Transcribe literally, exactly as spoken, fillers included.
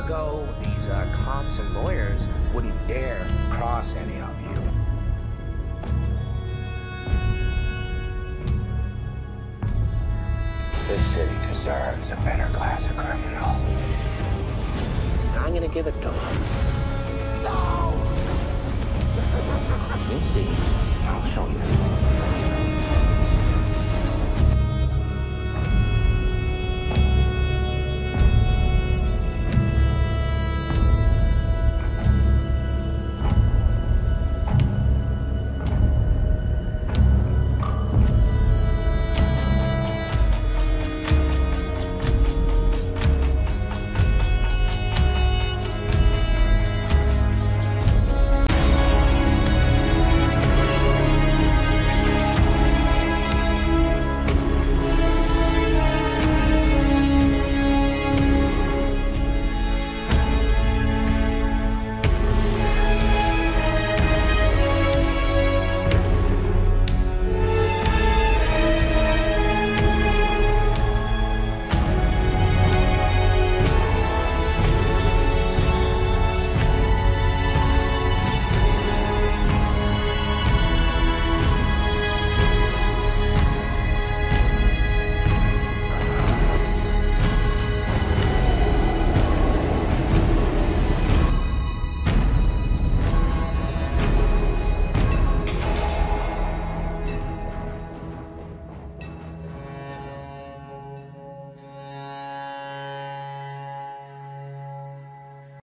ago, these uh, cops and lawyers wouldn't dare cross any of you. This city deserves a better class of criminal. I'm gonna give it to him. No! You see, I'll show you.